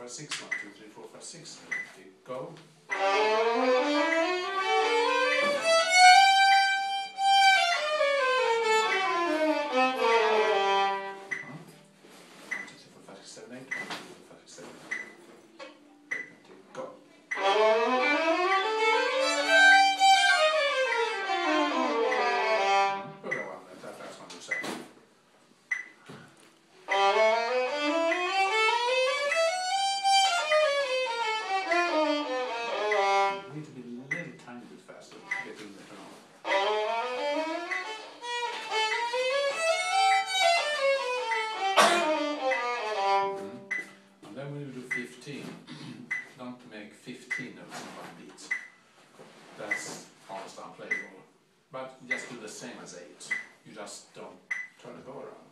5, 6, 1, 2, 3, 4, 5, 6, go. Don't make 15 notes in one beat. That's almost unplayable. But just do the same as 8. You just don't turn the bow around.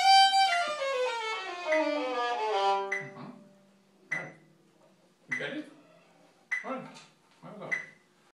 You get it?